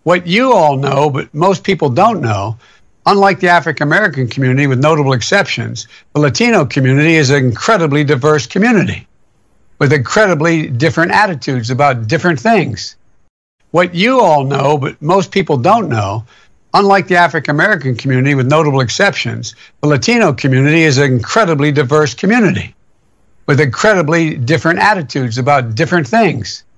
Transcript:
What you all know, but most people don't know, unlike the African American community, with notable exceptions, the Latino community is an incredibly diverse community with incredibly different attitudes about different things. What you all know, but most people don't know, unlike the African American community, with notable exceptions, the Latino community is an incredibly diverse community with incredibly different attitudes about different things.